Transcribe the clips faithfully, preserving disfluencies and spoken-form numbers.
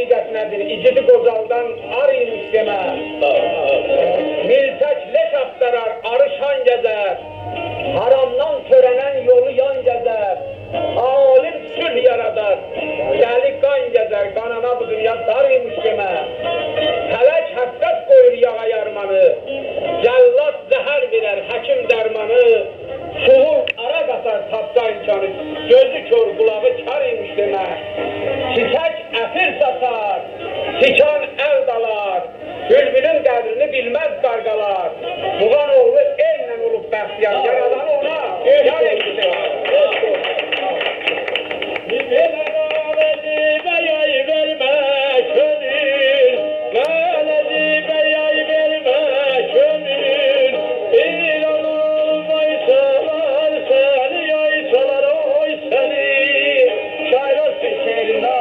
hakikat nedir? İcidi Gozal'dan arıymış deme. Miltek leş aktarar, arışan gezer. Haramdan törenen yolu yan gezer. Alim sülh yaradar. Delik kan gezer, kanana bu dünya darıymış deme. Felek həssas koyur yağa yarmanı. Cellat zəhər verer, həkim dermanı. Suğul ara qatar tapsa imkanı. Gözü kör, kulağı karıymış deme. Çiçek əfir satar, tikan el dalar. Bülbülün qədrini bilməz qarqalar. Muğan oğlu ellə olub bəxtiyar, yaradan ona yar etdi. Məlezi bəyay vermə kömür, məlezi bəyay vermə kömür. İran olmay salar səni, yay salar oy səni. Şair olsun şehrində.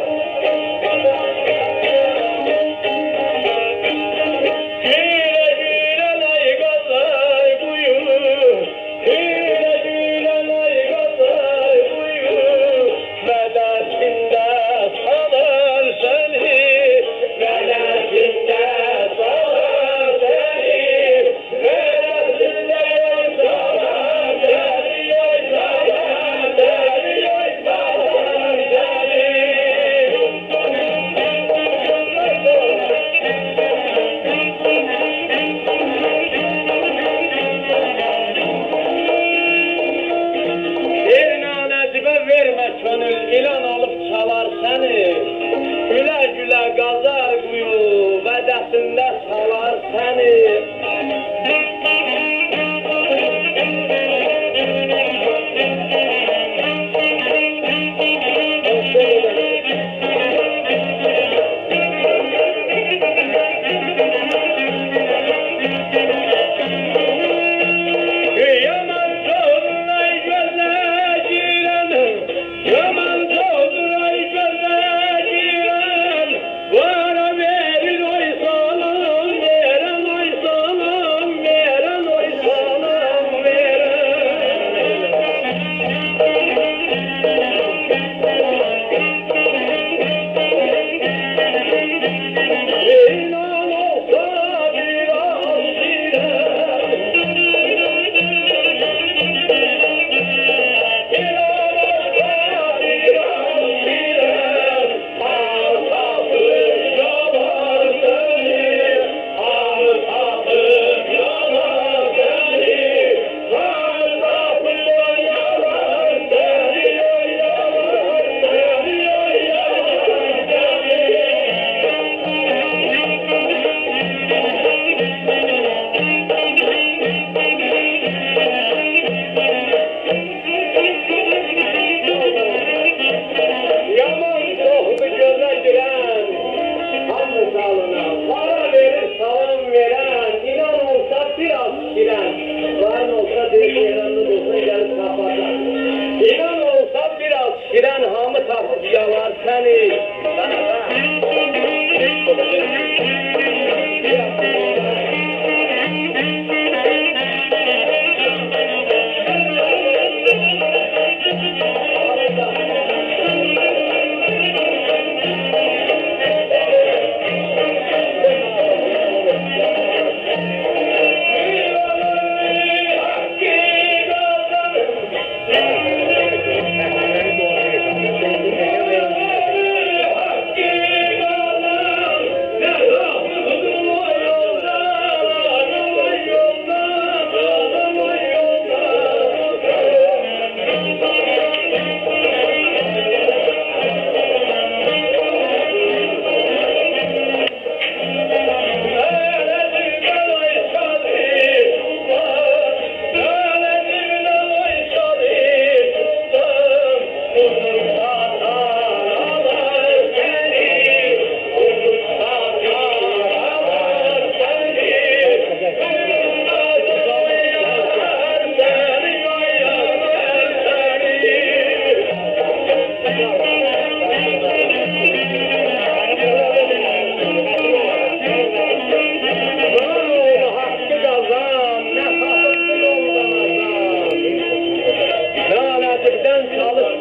İlan alıp çalar səni, gülə gülə qazar quyu, vədəsində salar səni. Çalıştıktan çalış